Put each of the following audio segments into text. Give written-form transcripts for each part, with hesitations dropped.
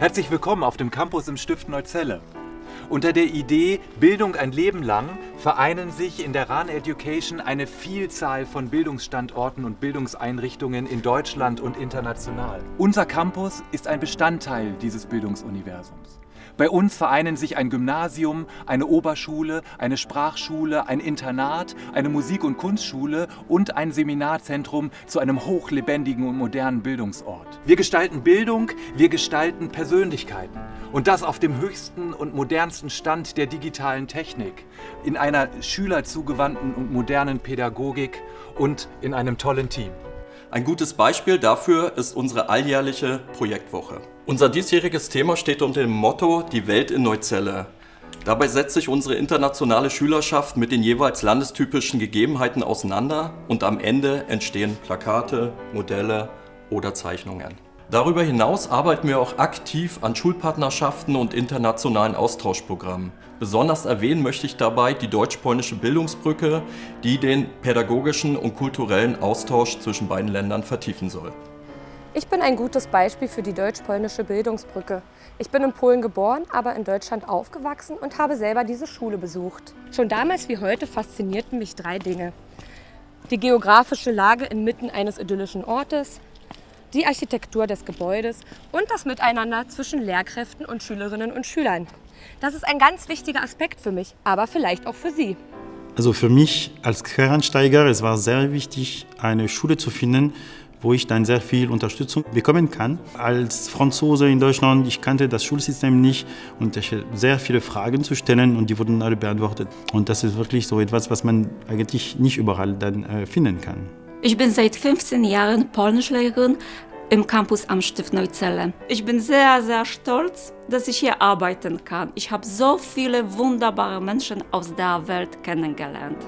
Herzlich willkommen auf dem Campus im Stift Neuzelle. Unter der Idee Bildung ein Leben lang vereinen sich in der RAN Education eine Vielzahl von Bildungsstandorten und Bildungseinrichtungen in Deutschland und international. Unser Campus ist ein Bestandteil dieses Bildungsuniversums. Bei uns vereinen sich ein Gymnasium, eine Oberschule, eine Sprachschule, ein Internat, eine Musik- und Kunstschule und ein Seminarzentrum zu einem hochlebendigen und modernen Bildungsort. Wir gestalten Bildung, wir gestalten Persönlichkeiten. Und das auf dem höchsten und modernsten Stand der digitalen Technik, in einer schülerzugewandten und modernen Pädagogik und in einem tollen Team. Ein gutes Beispiel dafür ist unsere alljährliche Projektwoche. Unser diesjähriges Thema steht unter dem Motto Die Welt in Neuzelle. Dabei setzt sich unsere internationale Schülerschaft mit den jeweils landestypischen Gegebenheiten auseinander und am Ende entstehen Plakate, Modelle oder Zeichnungen. Darüber hinaus arbeiten wir auch aktiv an Schulpartnerschaften und internationalen Austauschprogrammen. Besonders erwähnen möchte ich dabei die deutsch-polnische Bildungsbrücke, die den pädagogischen und kulturellen Austausch zwischen beiden Ländern vertiefen soll. Ich bin ein gutes Beispiel für die deutsch-polnische Bildungsbrücke. Ich bin in Polen geboren, aber in Deutschland aufgewachsen und habe selber diese Schule besucht. Schon damals wie heute faszinierten mich 3 Dinge. Die geografische Lage inmitten eines idyllischen Ortes, die Architektur des Gebäudes und das Miteinander zwischen Lehrkräften und Schülerinnen und Schülern. Das ist ein ganz wichtiger Aspekt für mich, aber vielleicht auch für Sie. Also für mich als Quereinsteiger, es war sehr wichtig, eine Schule zu finden, wo ich dann sehr viel Unterstützung bekommen kann. Als Franzose in Deutschland, ich kannte das Schulsystem nicht und ich hatte sehr viele Fragen zu stellen und die wurden alle beantwortet. Und das ist wirklich so etwas, was man eigentlich nicht überall dann finden kann. Ich bin seit 15 Jahren Polnischlehrerin im Campus am Stift Neuzelle. Ich bin sehr, sehr stolz, dass ich hier arbeiten kann. Ich habe so viele wunderbare Menschen aus der Welt kennengelernt.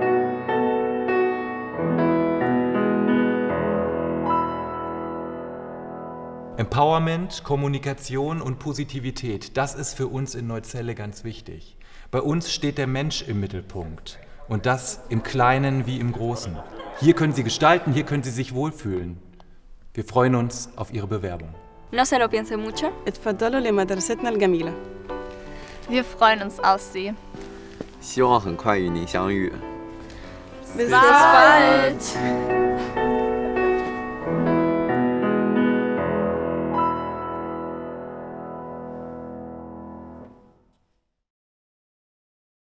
Empowerment, Kommunikation und Positivität, das ist für uns in Neuzelle ganz wichtig. Bei uns steht der Mensch im Mittelpunkt und das im Kleinen wie im Großen. Hier können Sie gestalten, hier können Sie sich wohlfühlen. Wir freuen uns auf Ihre Bewerbung. No se lo piense mucho. اتفضلوا لمدرستنا الجميلة. Wir freuen uns auf Sie. 希望很快与您相遇。 Bis bald!